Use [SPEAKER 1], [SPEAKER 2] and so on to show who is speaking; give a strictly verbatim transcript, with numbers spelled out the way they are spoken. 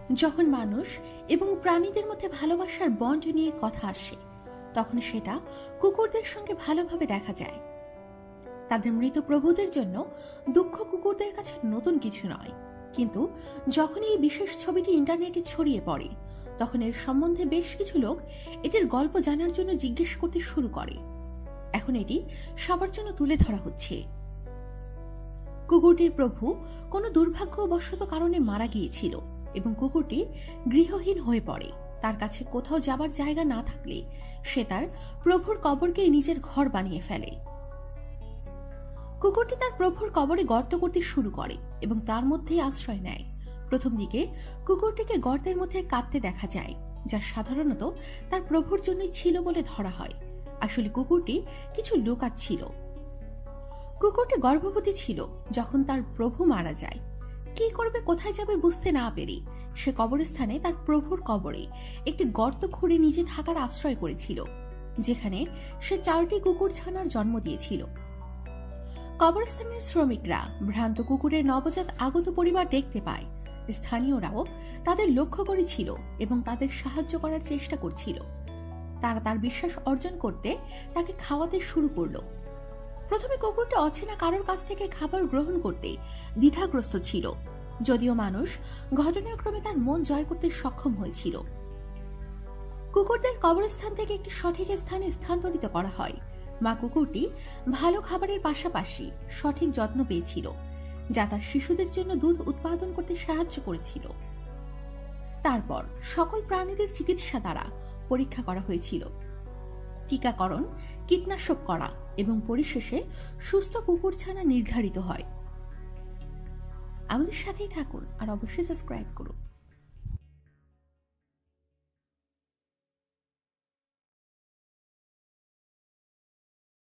[SPEAKER 1] যখন মানুষ এবং প্রাণীদের মধ্যে ভালোবাসার বন্ড নিয়ে কথা আসে, তখন সেটা কুকুরদের সঙ্গে ভালোভাবে দেখা যায়। তাদের মৃত প্রভুদের জন্য দুঃখ কুকুরদের কাছে নতুন কিছু নয়, কিন্তু যখন এই বিশেষ ছবিটি ইন্টারনেটে ছড়িয়ে পড়ে, তখন এর সম্বন্ধে বেশ কিছু লোক এটির গল্প জানার জন্য জিজ্ঞেস করতে শুরু করে। এখন এটি সবার জন্য তুলে ধরা হচ্ছে। কুকুরটির প্রভু কোনো দুর্ভাগ্যবশত কারণে মারা গিয়েছিল এবং কুকুরটি গৃহহীন হয়ে পড়ে। তার কাছে কোথাও যাবার জায়গা না থাকলে সে তার প্রভুর কবরকে নিজের ঘর বানিয়ে ফেলে। কুকুরটি তার প্রভুর কবরে গর্ত করতে শুরু করে এবং তার মধ্যেই আশ্রয় নেয়। প্রথম দিকে কুকুরটিকে গর্তের মধ্যে কাঁদতে দেখা যায়, যা সাধারণত তার প্রভুর জন্যই ছিল বলে ধরা হয়। আসলে কুকুরটি কিছু লুকাচ্ছিল। কুকুরটি গর্ভবতী ছিল যখন তার প্রভু মারা যায়। কি করবে, কোথায় যাবে বুঝতে না পেরে সে কবরস্থানে তার প্রভুর কবরে একটি গর্ত খুঁড়ে নিজে থাকার আশ্রয় করেছিল, যেখানে সে চারটি কুকুর ছানার জন্ম দিয়েছিল। কবরস্থানের শ্রমিকরা ভ্রান্ত কুকুরের নবজাত আগত পরিবার দেখতে পায়। স্থানীয়রাও তাদের লক্ষ্য করেছিল এবং তাদের সাহায্য করার চেষ্টা করছিল। তারা তার বিশ্বাস অর্জন করতে তাকে খাওয়াতে শুরু করলো। প্রথমে কুকুরটি অচেনা কারোর কাছ থেকে খাবার গ্রহণ করতে দ্বিধাগ্রস্ত ছিল, যদিও মানুষ ঘটনাক্রমে তার মন জয় করতে সক্ষম হয়েছিল। কুকুরদের কবরস্থান থেকে একটি সঠিক স্থানে স্থানান্তরিত করা হয়। মা কুকুরটি ভালো খাবারের পাশাপাশি সঠিক যত্ন পেয়েছিল, যা তার শিশুদের জন্য দুধ উৎপাদন করতে সাহায্য করেছিল। তারপর সকল প্রাণীদের চিকিৎসা দ্বারা পরীক্ষা করা হয়েছিল, টিকাকরণ, কীটনাশক করা এবং পরিশেষে সুস্থ কুকুরছানা নির্ধারিত হয়। আমাদের সাথেই থাকুন আর অবশ্যই সাবস্ক্রাইব করুন।